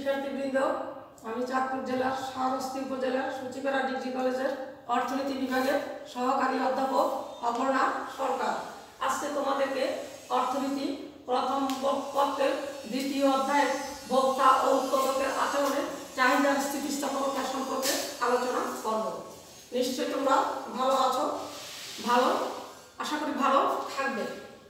শিক্ষার্থীবৃন্দ, আমি চাঁদপুর জেলার শাহরাস্তি উপজেলার সচিবেরা ডিগ্রি কলেজের অর্থনীতি বিভাগের সহকারী অধ্যাপক অপর্ণা সরকার। আজকে তোমাদেরকে অর্থনীতি প্রথম পত্রের দ্বিতীয় অধ্যায়ের ভোক্তা ও উৎপাদকের আচরণের চাহিদার স্থিতিস্থাপকতা সম্পর্কে আলোচনা করব। নিশ্চয়ই তোমরা ভালো আছো, আশা করি ভালো থাকবে।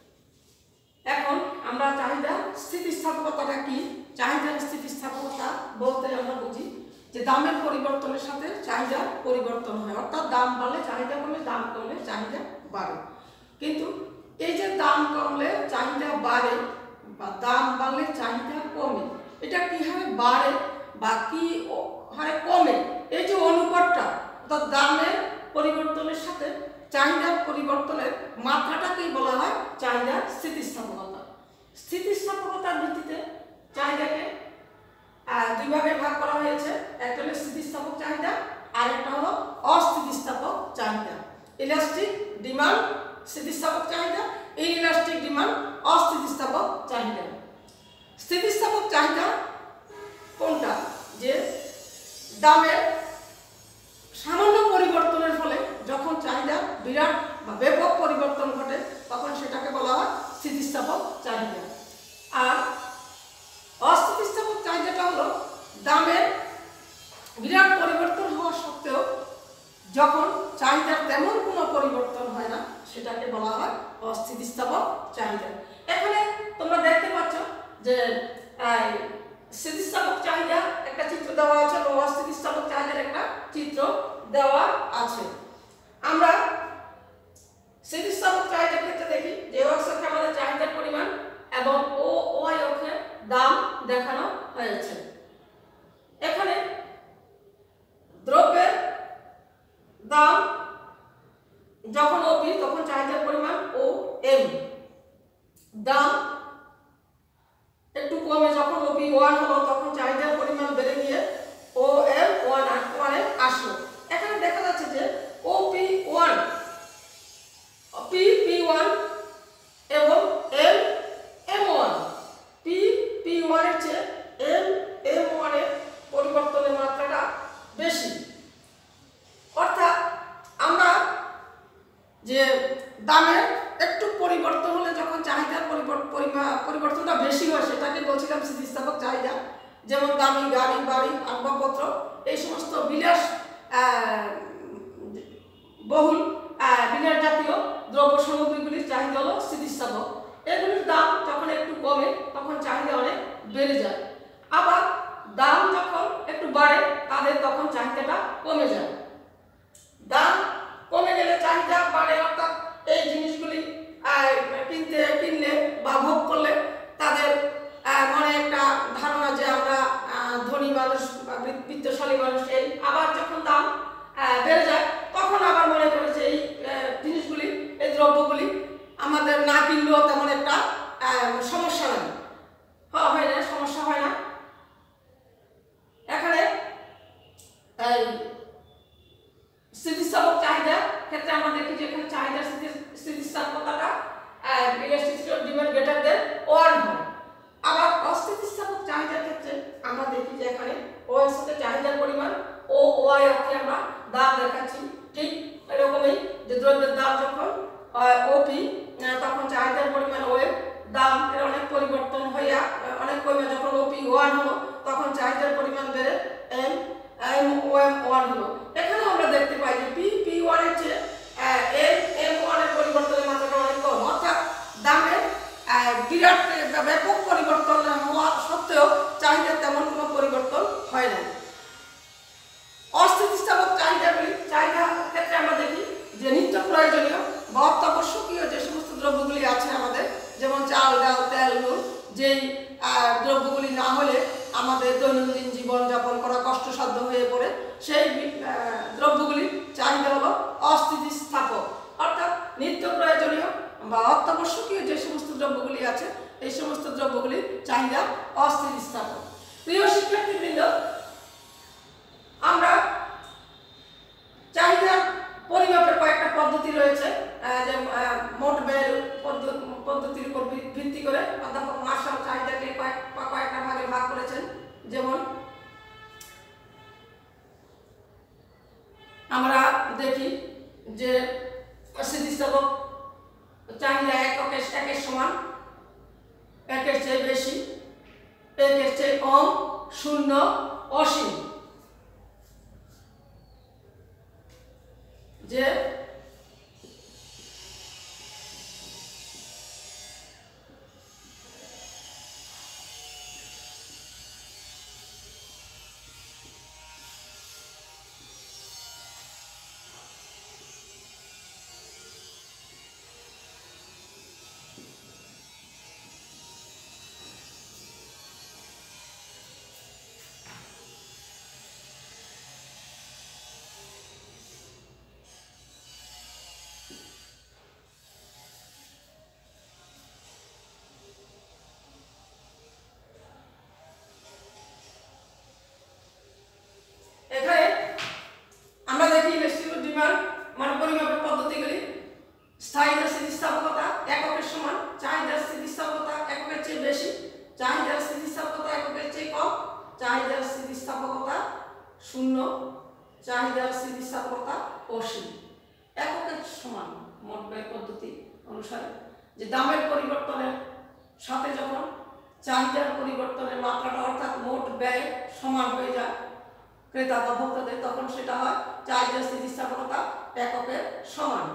এখন আমরা চাহিদা স্থিতিস্থাপকতাটা কি? চাহিদার স্থিতিস্থাপকতা বলতে আমরা বুঝি যে দামের পরিবর্তনের সাথে চাহিদার পরিবর্তন হয়, অর্থাৎ দাম বাড়লে চাহিদা কমে, দাম কমলে চাহিদা বাড়ে। কিন্তু এই যে দাম কমলে চাহিদা বাড়ে বা দাম বাড়লে চাহিদা কমে, এটা কি হারে বাড়ে বা কি হারে কমে, এই যে অনুপাতটা অর্থাৎ দামের পরিবর্তনের সাথে চাহিদার পরিবর্তনের মাত্রাটাকেই বলা হয় চাহিদার স্থিতিস্থাপকতা। স্থিতিস্থাপকতার ভিত্তিতে চাহিদাকে দুই ভাগে ভাগ করা হয়েছে, একটা হলো স্থিতিস্থাপক চাহিদা আর একটা হলো অস্থিতিস্থাপক চাহিদা। ইলাস্টিক ডিমান্ড স্থিতিস্থাপক চাহিদা, ইনইলাস্টিক ডিমান্ড অস্থিতিস্থাপক চাহিদা। স্থিতিস্থাপক চাহিদা কোনটা? যে দামের সামান্য পরিবর্তনের ফলে যখন চাহিদা বিরাট বা ব্যাপক পরিবর্তন ঘটে তখন সেটাকে বলা হয় স্থিতিস্থাপক চাহিদা। আর অস্থিতিস্থাপক চাহিদাটা হলো দামের বিরাট পরিবর্তন হওয়া সত্ত্বেও যখন চাহিদার তেমন কোনো পরিবর্তন হয় না, সেটাকে বলা হয় অস্থিতিস্থাপক চাহিদা। এখানে তোমরা দেখতে পাচ্ছ যে স্থিতিস্থাপক চাহিদা একটা চিত্র দেওয়া আছে এবং অস্থিতিস্থাপক চাহিদার একটা চিত্র দেওয়া আছে। আমরা স্থিতিস্থাপক চাহিদার ক্ষেত্রে দেখি যে অক্ষে আমাদের চাহিদার পরিমাণ এবং ওয়াই অক্ষে দাম দেখানো হয়েছে। এখানে দ্রব্যের দাম যখন ওপি তখন চাহিদার পরিমাণ ও এম, দাম একটু কমে যখন ওপি 1 হলো তখন চাহিদার পরিমাণ বেড়ে গিয়ে ও এম 1 আসলো। এখানে দেখা যাচ্ছে যে ওপি 1 পি1 এবং এম1 পি1 এর চেয়ে এম1 এর পরিবর্তনের মাত্রাটা বেশি। অর্থাৎ আমরা যে দামের একটু পরিবর্তন হলে যখন চাহিদার পরিবর্তনটা বেশি হয় সেটাকে বলছিলাম স্থিতিস্থাপক চাহিদা। যেমন দামি গাড়ি, বাড়ি, আসবাবপত্র, এই সমস্ত বিলাস বহুল বিলাস জাতীয় দ্রব্য সামগ্রীগুলির চাহিদা হলো স্থিতিস্থাপক। এগুলির দাম যখন একটু কমে তখন চাহিদা অনেক বেড়ে যায়, আবার দাম যখন একটু বাড়ে তাদের তখন চাহিদাটা কমে যায়। দাম কমে গেলে চাহিদা বাড়ে, অর্থাৎ এই জিনিসগুলি কিনলে বা ভোগ করলে তাদের মনে একটা ধারণা যে আমরা ধনী মানুষ বা বিত্তশালী মানুষ। এই আবার যখন দাম বেড়ে যায় তখন আবার মনে করে যে এই জিনিসগুলি, এই দ্রব্যগুলি আমাদের না কিনলেও তেমন একটা সমস্যা হয় না, সমস্যা হয় না। এখানে স্থিতিস্থাপক চাহিদার ক্ষেত্রে আমরা দেখি যে এখানে চাহিদার স্থিতিস্থাপকতাটা ইলাস্টিসিটি ডিমান্ড গ্রেটার দেন 1 হয়। আবার অস্থিতিস্থাপক চাহিদার ক্ষেত্রে আমরা দেখি যে এখানে ও এর সাথে চাহিদার পরিমাণ ও ওয়াই অক্ষে আমরা দাম দেখাচ্ছি। ঠিক এরকমই যে দ্রব্যের দাম যখন ওপি তখন চাহিদার পরিমাণ ও এর দাম এর অনেক পরিবর্তন হইয়া অনেক কমে যখন ওপি 1 হলো তখন চাহিদার পরিমাণ বেড়ে এম1 হলো। এখানেও আমরা দেখতে পাই যে পি1 এর চেয়ে এম1 এর পরিবর্তনের মাত্রাটা অনেক কম, অর্থাৎ দামের বিরাট ব্যাপক পরিবর্তন হওয়া সত্ত্বেও চাহিদার তেমন কোনো পরিবর্তন হয় না। অস্থিতিস্থাপক চাহিদার ক্ষেত্রে আমরা দেখি যে নিত্য প্রয়োজনীয় বা অত্যাবশ্যকীয় যে সমস্ত দ্রব্যগুলি আছে আমাদের, যেমন চাল, ডাল, তেল, নুন, যেই দ্রব্যগুলি না হলে আমাদের দৈনন্দিন জীবন যাপন করা কষ্টসাধ্য হয়ে পড়ে, সেই দ্রব্যগুলির চাহিদা হলো অস্থিতিস্থাপক। অর্থাৎ নিত্য প্রয়োজনীয় বা অত্যাবশ্যকীয় যে সমস্ত দ্রব্যগুলি আছে এই সমস্ত দ্রব্যগুলির চাহিদা অস্থিতিস্থাপক। প্রিয় শিক্ষার্থীবৃন্দ, আমরা চাহিদার পরিমাপের কয়েকটা পদ্ধতি রয়েছে, যে মোট ব্যয় পদ্ধতির উপর ভিত্তি করে অধ্যাপক মার্শাল চাহিদাকে কয়েকটা ভাগে ভাগ করেছেন। যেমন দেখি যে স্থিতিস্থাপক চাহিদা একের সমান, একের চেয়ে বেশি, একের চেয়ে কম, শূন্য, অসীম। যে চাহিদার স্থিতিস্থাপকতা এককের সমান, চাহিদার স্থিতিস্থাপকতা এককের চেয়ে বেশি, চাহিদার স্থিতিস্থাপকতা এককের চেয়ে কম, চাহিদার স্থিতিস্থাপকতা শূন্য, চাহিদার স্থিতিস্থাপকতা অসীম। এককের সমান মোট ব্যয় পদ্ধতি অনুসারে যে দামের পরিবর্তনের সাথে যখন চাহিদার পরিবর্তনের মাত্রাটা অর্থাৎ মোট ব্যয় সমান হয়ে যায় ক্রেতা বা ভোক্তাদের, তখন সেটা হয় চাহিদার স্থিতিস্থাপকতা এককের সমান।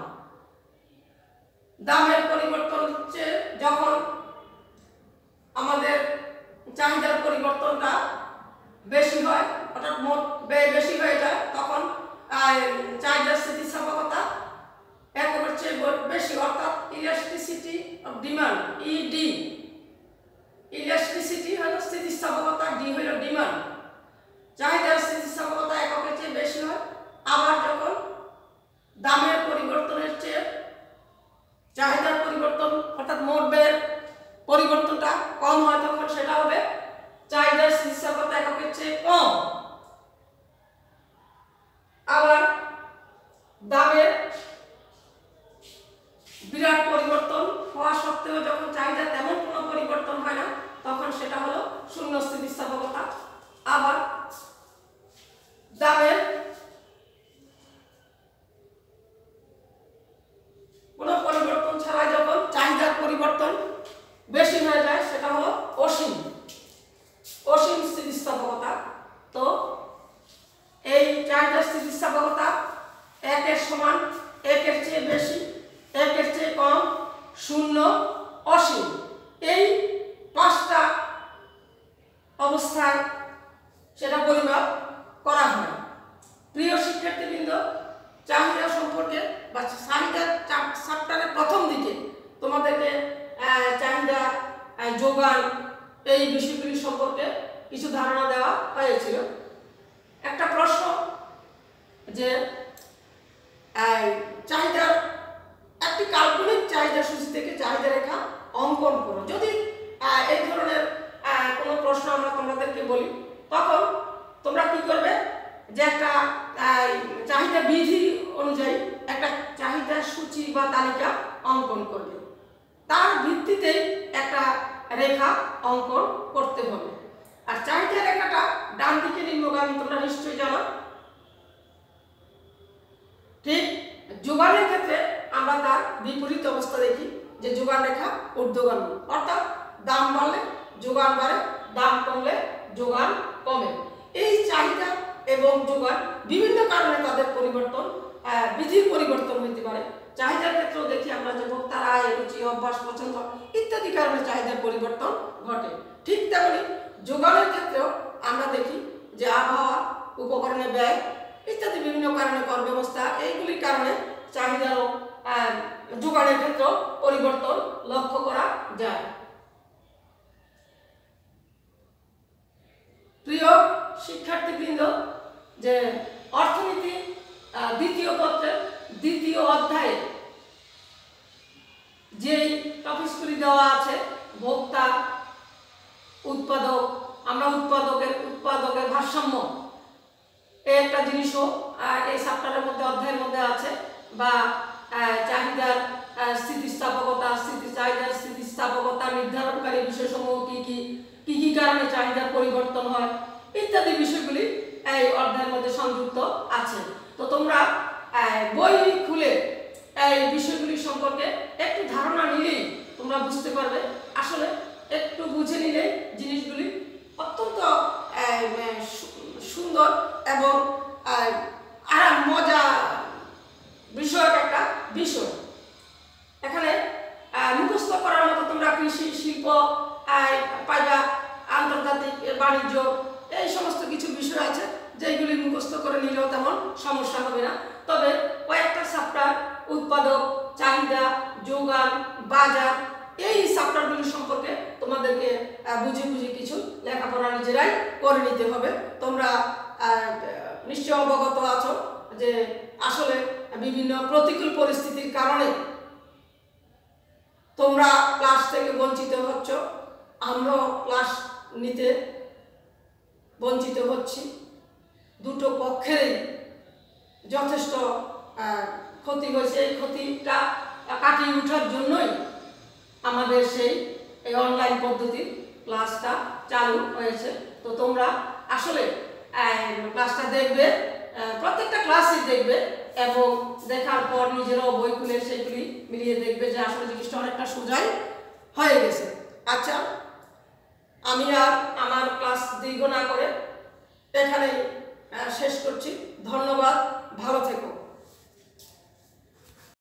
দামের পরিবর্তন হচ্ছে যখন আমাদের চাহিদার পরিবর্তনটা বেশি হয়, অর্থাৎ মোট ব্যয় বেশি হয়ে যায়, তখন চাহিদার স্থিতিস্থাপকতা এককের চেয়ে বেশি, অর্থাৎ elasticity of demand, E D. Elasticity হলো স্থিতিস্থাপকতা, ডি হলো ডিমান্ড। চাহিদার স্থিতিস্থাপকতা এককের চেয়ে বেশি হয়। আবার যখন দামের পরিবর্তনের চেয়ে চাহিদার পরিবর্তন অর্থাৎ মোট ব্যয়ের পরিবর্তনটা কম হয়, তখন সেটা হবে চাহিদার স্থিতিস্থাপকতা এককের চেয়ে কম। আবার দামের বিরাট পরিবর্তন হওয়া সত্ত্বেও যখন চাহিদা তেমন কোনো পরিবর্তন হয় না, তখন সেটা হলো শূন্য স্থিতিস্থাপকতা। আবার দামের কোনো পরিবর্তন ছাড়া যখন চাহিদার পরিবর্তন বেশি হয়ে যায়, সেটা হলো অসীম, অসীম স্থিতিস্থাপকতা। তো এই চাহিদার স্থিতিস্থাপকতা একের সমান, একের চেয়ে বেশি, একের চেয়ে কম, শূন্য, অসীম, এই পাঁচটা অবস্থায় সেটা পরিমাপ করা হয়। প্রিয় শিক্ষার্থীবৃন্দ, চাহিদা সম্পর্কে বা চাহিদা চ্যাপ্টারের প্রথম দিকে তোমাদেরকে চাহিদা, যোগান, এই বিষয়গুলি সম্পর্কে কিছু ধারণা দেওয়া হয়েছিল। একটা প্রশ্ন যে চাহিদার একটি কাল্পনিক চাহিদা সূচি থেকে চাহিদা রেখা অঙ্কন করো। যদি এই ধরনের কোনো প্রশ্ন আমরা তোমাদেরকে বলি, তখন তোমরা কি করবে, যে একটা চাহিদা বিধি অনুযায়ী একটা চাহিদা সূচি বা তালিকা অঙ্কন করবে। তার ভিত্তিতে একটা রেখা অঙ্কন করতে হবে। আর চাহিদা রেখাটা ডান দিকে নিম্নগামী, তোমরা নিশ্চয়ই জানো। ঠিক যোগানের ক্ষেত্রে আমরা তার বিপরীত অবস্থা দেখি, যে যোগান রেখা ঊর্ধ্বগামী, অর্থাৎ দাম বাড়লে যোগান বাড়ে, দাম কমলে যোগান কমে। এই চাহিদা এবং যোগান বিভিন্ন কারণে তাদের পরিবর্তন, বিধির পরিবর্তন হতে পারে। চাহিদার ক্ষেত্রেও দেখি আমরা যে ভোক্তার আয়, রুচি, অভ্যাস, পছন্দ ইত্যাদি কারণে চাহিদার পরিবর্তন ঘটে। ঠিক তেমনি যোগানের ক্ষেত্রেও আমরা দেখি যে আবহাওয়া, উপকরণের ব্যয় ইত্যাদি বিভিন্ন কারণে, কর ব্যবস্থা, এইগুলির কারণে চাহিদারও যোগানের ক্ষেত্রেও পরিবর্তন লক্ষ্য করা যায়। প্রিয় শিক্ষার্থীবৃন্দ, যে অর্থনীতি দ্বিতীয় পত্রের দ্বিতীয় অধ্যায়ে যেই টপিকগুলি দেওয়া আছে, ভোক্তা, উৎপাদক, আমরা উৎপাদকের ভারসাম্য, এই একটা জিনিসও এই চ্যাপ্টারের মধ্যে, অধ্যায়ের মধ্যে আছে। বা চাহিদার স্থিতিস্থাপকতা, চাহিদার স্থিতিস্থাপকতা নির্ধারণকারী বিষয়সমূহ কি কি কারণে চাহিদার পরিবর্তন হয় ইত্যাদি বিষয়গুলি এই অধ্যায়ের মধ্যে সংযুক্ত আছে। তো তোমরা বই খুলে এই বিষয়গুলি সম্পর্কে একটু ধারণা নিলেই তোমরা বুঝতে পারবে। আসলে একটু বুঝে নিলে জিনিসগুলি অত্যন্ত সুন্দর এবং আরাম মজা বিষয়ক একটা বিষয়। এখানে মুখস্থ করার মতো তোমরা কৃষি, শিল্প, পাইবা, আন্তর্জাতিক বাণিজ্য, এই সমস্ত কিছু বিষয় আছে যেগুলি মুখস্থ করে নিলেও তেমন সমস্যা হবে না। তবে কয়েকটা চ্যাপ্টার উৎপাদক, চাহিদা, যোগান, বাজার, এই চ্যাপ্টারগুলি সম্পর্কে তোমাদেরকে বুঝে বুঝে কিছু লেখাপড়া নিজেরাই করে নিতে হবে। তোমরা নিশ্চয় অবগত আছো যে আসলে বিভিন্ন প্রতিকূল পরিস্থিতির কারণে তোমরা ক্লাস থেকে বঞ্চিত হচ্ছ, আমরাও ক্লাস নিতে বঞ্চিত হচ্ছি। দুটো পক্ষেরই যথেষ্ট ক্ষতি হয়েছে। এই ক্ষতিটা কাটিয়ে ওঠার জন্যই আমাদের সেই অনলাইন পদ্ধতির ক্লাসটা চালু হয়েছে। তো তোমরা আসলে ক্লাসটা দেখবে, প্রত্যেকটা ক্লাসই দেখবে এবং দেখার পর নিজেরাও বই খুলে সেগুলি মিলিয়ে দেখবে যে আসলে জিনিসটা অনেকটা সোজাই হয়ে গেছে। আচ্ছা, আমি আর আমার ক্লাস দীর্ঘ না করে এখানেই শেষ করছি। ধন্যবাদ, ভালো থেকো।